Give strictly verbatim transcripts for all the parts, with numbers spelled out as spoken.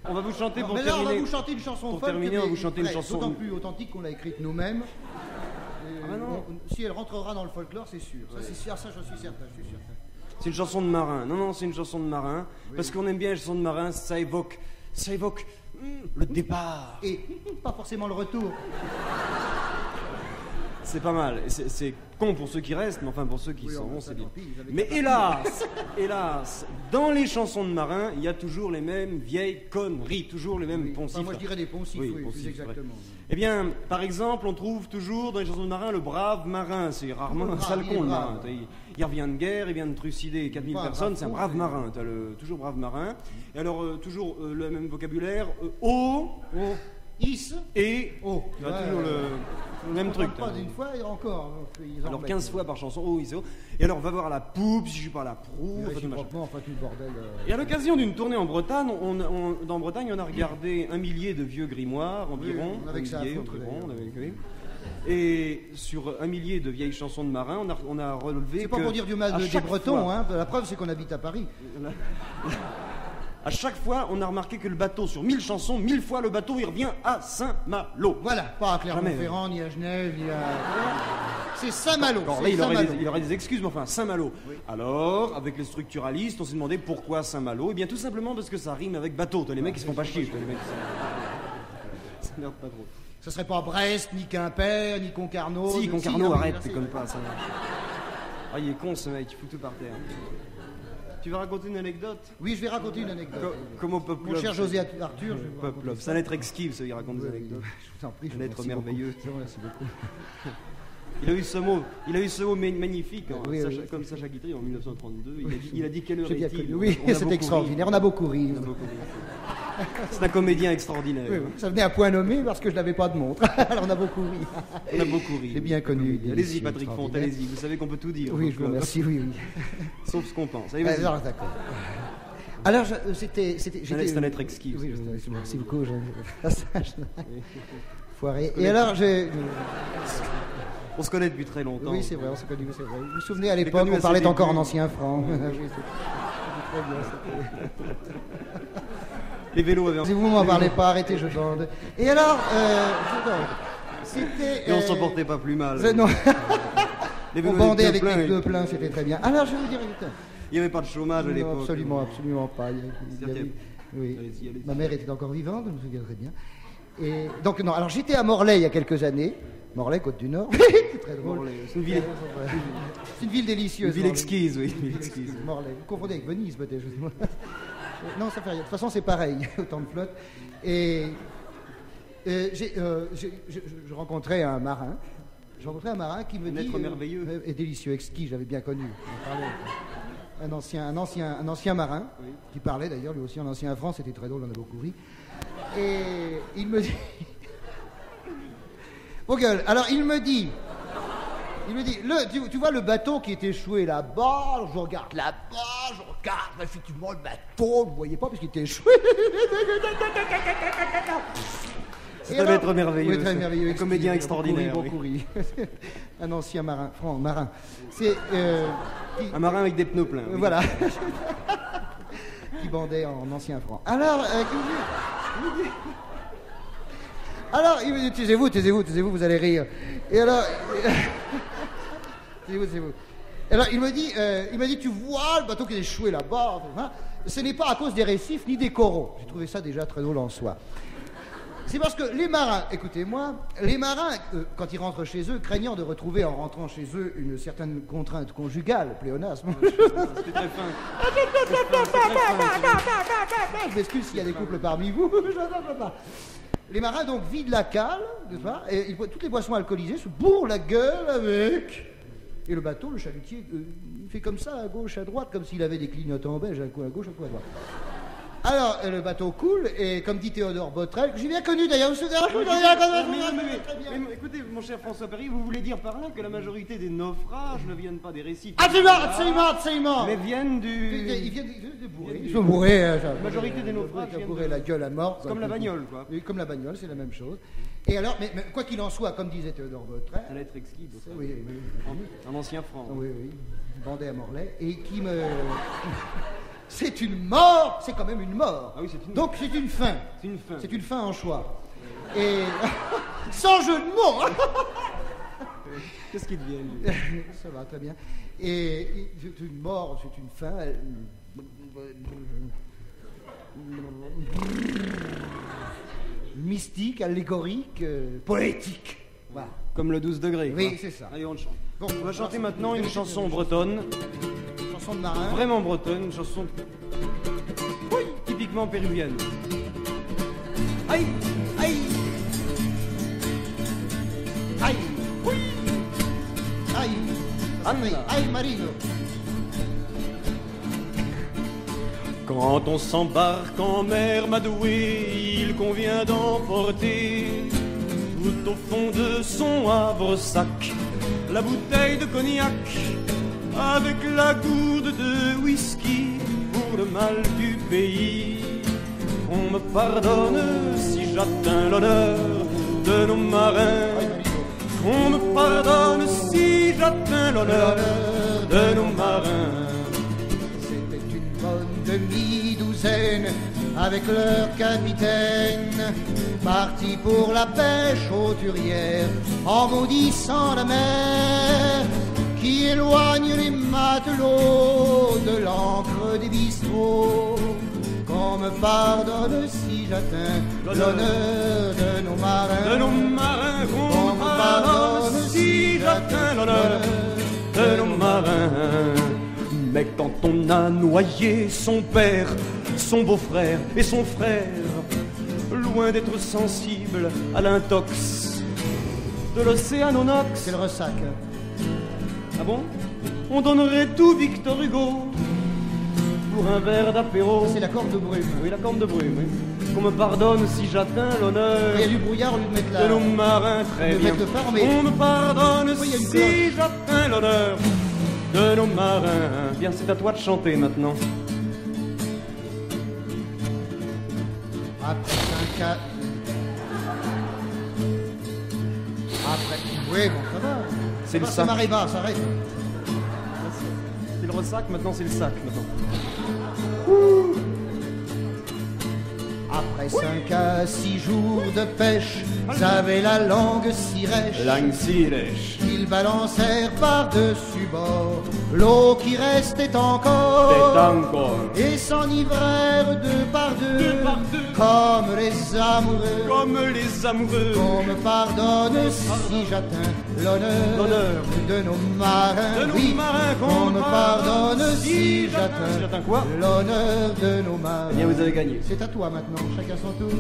On va vous chanter non, pour mais là, terminer. on va vous chanter une chanson Pour folk, terminer, on va mais vous chanter une vrai, chanson. d'autant plus authentique qu'on l'a écrite nous-mêmes. Ah bah non. On- si elle rentrera dans le folklore, c'est sûr. Ça, c'est sûr, ça, j'en suis certain, je suis certain. C'est une chanson de marin. Non, non, c'est une chanson de marin. Oui. Parce qu'on aime bien les chansons de marin, ça évoque, ça évoque hum, le départ. Et pas forcément le retour. C'est pas mal. Et C'est c'est con pour ceux qui restent, mais enfin pour ceux qui Oui, s'en enfin, vont, ça, c'est bien. tant pis, ils avaient Mais qu'à hélas, hélas, dans les chansons de marin, il y a toujours les mêmes vieilles conneries, toujours les mêmes Oui. poncifs. Enfin, moi, je dirais des poncifs, oui, poncifs, plus vrai. exactement. Eh bien, par exemple, on trouve toujours dans les chansons de marin le brave marin. C'est rarement Le un brave, sale il est con, le brave. marin. Il, il revient de guerre, il vient de trucider quatre mille Pas un personnes, brave c'est un con, brave mais- marin. T'as le, toujours brave marin. Et alors, euh, toujours euh, le même vocabulaire, euh, eau Oh, is, et... oh. Tu as Ouais, toujours le, le même truc. Pas t'as- d'une fois et encore. ils en Alors remettent. quinze fois par chanson, oh, ils- oh. Et alors, va voir à la poupe, si je suis pas à la proue. Et enfin, tout machin. réciproquement, enfin tout le bordel. euh, Et à l'occasion d'une tournée en Bretagne, on, on- dans Bretagne, on a regardé un millier de vieux grimoires environ. Oui, avec un ça à millier foutre, environ, d'ailleurs. on avait- oui. Et sur un millier de vieilles chansons de marins, on a, on a relevé C'est pas que pour dire du mal à de- des chaque Bretons, fois- hein. La preuve, c'est qu'on habite à Paris. À chaque fois, on a remarqué que le bateau, sur mille chansons, mille fois le bateau, il revient à Saint-Malo. Voilà, pas à Jamais, Clermont-Ferrand, ni à Genève, ni à. C'est Saint-Malo. Encore c'est là, il aurait, Saint-Malo. des, il aurait des excuses, mais enfin, Saint-Malo. Alors, avec les structuralistes, on s'est demandé pourquoi Saint-Malo. Eh bien, tout simplement parce que ça rime avec bateau. T'as les mecs qui se font pas chier. t'as les mecs qui se- Ça merde pas trop. Ce serait pas Brest, ni Quimper, ni Concarneau. Si, ni- Concarneau, ah oui, arrête, merci. tu connais pas ça. Ah, il est con ce mec, il fout tout par terre. Tu vas raconter une anecdote Oui, je vais raconter une anecdote. Co- Comme au Pop Mon Club. cher José Arthur, je vais vous Pop raconter Club. ça. C'est un être exquis, ça, il raconte des Oui, anecdotes. je vous en prie, je Un vous être remercie merveilleux. beaucoup. Je vous remercie beaucoup. Il a eu ce mot, il a eu ce mot ma- magnifique, hein, Oui, Sacha- oui. comme Sacha Guitry en mille neuf cent trente-deux. Il a dit, il a dit quelle heure J'ai bien est-il connu. Oui, On a c'est beaucoup extraordinaire. ri. On a beaucoup ri. On a beaucoup ri. C'est un comédien extraordinaire. Oui, oui. Ça venait à point nommé parce que je n'avais pas de montre. Alors on a beaucoup ri. On a beaucoup ri. J'ai bien connu. Allez-y, délicieux, Patrick Font, extraordinaire. allez-y. Vous savez qu'on peut tout dire. Oui, au je vous club. remercie. Oui, oui. Sauf ce qu'on pense. Allez, vas-y. Alors, d'accord. Alors, je- euh, c'était. c'était- C'est un- j'étais- c'est un être exquis. Oui, je- merci beaucoup. je- Foiré. Et alors, j'ai. On se connaît depuis très longtemps. Oui, c'est vrai, on s'est connus, c'est vrai. Vous vous souvenez, à l'ai l'époque, connu on à parlait ses encore en débuts. ancien franc. Oui, c'était- c'était très bien, c'était- Les vélos avaient. Si vous m'en parlez pas, arrêtez, je bande. Et alors, euh, je bande. C'était. Et on euh, s'en portait pas plus mal. je- non. Les On vélos bandait étaient avec pleins, les et- pneus pleins, c'était très bien. Alors, je vais vous dire. putain, Il n'y avait pas de chômage à non, l'époque. absolument, absolument pas. Il y a- il y C'est-à-dire avait- qu'il oui. Allez-y, allez-y. Ma mère était encore vivante, je me souviens très bien. Et donc, non, alors j'étais à Morlaix il y a quelques années. Morlaix, Côte du Nord. C'est très drôle. Morlaix, c'est une ville- C'est une ville délicieuse. Une ville Morlaix. exquise, oui. Une Une ville ville exquise. exquise. Morlaix. Vous confondez avec Venise, peut-être. je sais pas. Non, ça fait rien. De toute façon, c'est pareil. Autant de flotte. Et euh, j'ai, euh, j'ai- je, je- je rencontrais un marin. Je rencontrais un marin qui me Un dit. être merveilleux. euh, et délicieux, exquis, j'avais bien connu. On parlait. Un ancien, un, ancien, un ancien marin, Oui. qui parlait d'ailleurs lui aussi en ancien franc, c'était très drôle, on a beaucoup ri. Et il me dit. Vos gueules, alors il me dit. Il me dit, le, tu, tu vois le bateau qui est échoué là-bas, alors je regarde là-bas, je regarde effectivement le bateau, je ne voyais pas parce qu'il était échoué. C'est Et un alors- être merveilleux. Oui, très merveilleux. Un comédien exquis, extraordinaire. Beaucoup oui. ri, beaucoup ri. Un ancien marin, franc, marin. C'est. euh, qui- Un marin avec des pneus pleins. euh, oui. Voilà. Qui bandait en ancien franc. Alors, euh, qui me dit- alors, il me dit, taisez-vous, taisez-vous, taisez-vous, vous allez rire. Et alors, taisez-vous, taisez-vous. Alors, il me dit, euh, il m'a dit, tu vois le bateau qui est échoué là-bas, hein, ce n'est pas à cause des récifs ni des coraux. J'ai trouvé ça déjà très drôle en soi. C'est parce que les marins, écoutez-moi, les marins, euh, quand ils rentrent chez eux, craignant de retrouver en rentrant chez eux une certaine contrainte conjugale, pléonasme, C'était très fin. je m'excuse s'il y a des couples parmi vous, je ne peux pas. Les marins donc vident la cale, n'est-ce pas, et ils boivent toutes les boissons alcoolisées, se bourrent la gueule avec. Et le bateau, le chalutier, euh, il fait comme ça, à gauche, à droite, comme s'il avait des clignotants beige, un coup à gauche, un coup à droite. Alors, euh, le bateau coule, et comme dit Théodore Botrel, que j'ai bien connu d'ailleurs, monsieur Garage, Mais, très mais, bien. mais, écoutez, mon cher François Perry, vous voulez dire par là que la majorité des naufrages ne viennent pas des récifs Absolument, absolument, absolument. mais viennent Ils du... viennent, ils viennent, ils viennent de bourrer. Ils sont bourrés. euh, ça. La majorité des naufrages Ils ont viennent bourré de- la gueule à mort. C'est comme la bagnole, quoi. Oui, comme la bagnole, c'est la même chose. Et alors, mais, mais quoi qu'il en soit, comme disait Théodore Botrel, Un être exquis, c'est- oui, oui, oui. un ancien franc. Oui, oui, bandé à Morlaix, et qui me. C'est une mort, c'est quand même une mort. Ah oui, c'est une- Donc c'est une fin. C'est une fin. C'est une fin en choix. Et sans jeu de mots. Qu'est-ce qu'il devient, lui? Ça va très bien. Et, et c'est une mort, c'est une fin. elle- Mystique, allégorique, euh, poétique. Voilà. Comme le douze degrés. Oui, quoi. c'est ça. Allez, on le chante. Bon, On va chanter alors, maintenant une c'est- chanson bretonne, Chanson de marin. vraiment bretonne, une chanson oui, typiquement péruvienne. Aïe, aïe, Aïe, oui, aïe, Anna. aïe, Marino. Quand on s'embarque en mer Madoué, il convient d'emporter tout au fond de son havre-sac la bouteille de cognac avec la gourde de whisky pour le mal du pays. On me pardonne si j'atteins l'honneur de nos marins. On me pardonne si j'atteins l'honneur de nos marins. C'était une bonne demi-douzaine avec leur capitaine, partis pour la pêche aux turières, en maudissant la mer qui éloigne les matelots de l'encre des bistrots. Qu'on me pardonne si j'atteins l'honneur de nos marins. De nos marins, qu'on me pardonne si j'atteins l'honneur de nos marins. Mais quand on a noyé son père, son beau-frère et son frère, loin d'être sensible à l'intox de l'océanonox. C'est le ressac. Ah bon? On donnerait tout Victor Hugo pour un verre d'apéro. C'est la corde de brume. Oui, la corne de brume, oui. Qu'on me pardonne si j'atteins l'honneur Il y a du brouillard, au lieu de mettre la... de nos marins, très de bien. mettre le phare, mais- On me pardonne Oui, il y a une si cloche. j'atteins l'honneur de nos marins. Bien, c'est à toi de chanter maintenant. Après cinq à... Après... Oui, bon, ça va. C'est le Ça sac. marée basse, arrête. C'est le ressac, maintenant c'est le sac. Maintenant. Après cinq à six jours de pêche, j'avais la langue si rêche Langue si lèche, qu'ils balancèrent par-dessus bord l'eau qui restait c'est encore encore et s'enivrèrent deux par deux, Deux par deux. comme les amoureux. comme les amoureux. Qu'on me pardonne si j'atteins l'honneur L'honneur de nos marins. de nos Oui, marins, qu'on me pardonne si j'atteins Si j'atteins quoi? l'honneur de nos marins. Eh bien, vous avez gagné. C'est à toi maintenant, chacun son tour.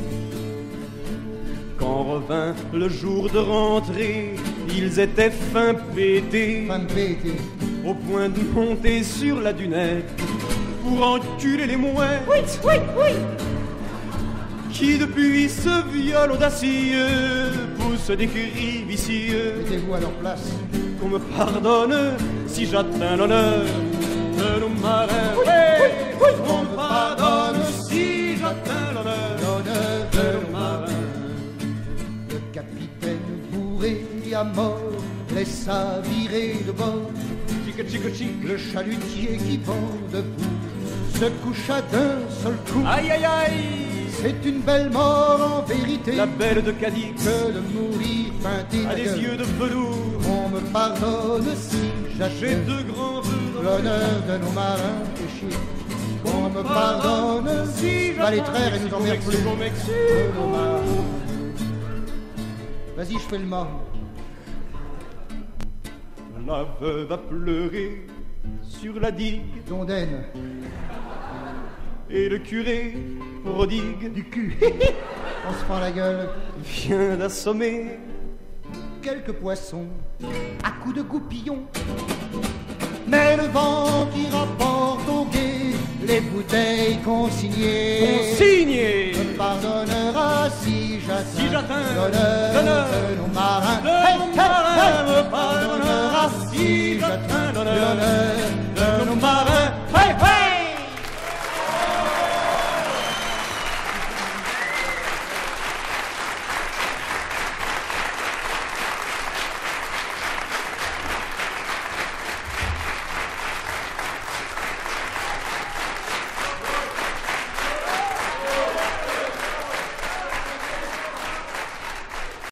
Quand revint le jour de rentrée, ils étaient fin pétés, Femme pétée. au point de monter sur la dunette pour enculer les mouettes. Oui, oui, oui. Qui depuis ce viol audacieux pousse des cris vicieux. Mettez-vous à leur place. Qu'on me pardonne si j'atteins l'honneur de nos marins. Ouais. Qu'on me pardonne si j'atteins l'honneur L'honneur de de nos nos marins. marins. Le capitaine bourré à mort laissa virer de bord. Chica chica chic. Le chalutier qui vend debout se coucha d'un seul coup. Aïe aïe aïe. C'est une belle mort en vérité La belle de Cadix que de mourir peinté a des yeux de velours. On me pardonne si J'ai j'achète deux grands vœux dans l'honneur de nos marins péchés. Qu'on me pardonne si va les traire et nous emmerde plus. Mexico, De Mexico. nos marins. Vas-y, je fais le mort. La veuve a pleuré sur la digue Dondaine. et le curé prodigue Du cul. On se prend la gueule. vient d'assommer Quelques poissons à coups de goupillon. Mais le vent qui rapporte au guet les bouteilles consignées consigné me pardonnera si j'atteins Si j'atteins l'honneur l'honneur de nos marins. de nos marins, me pardonnera si j'atteins l'honneur l'honneur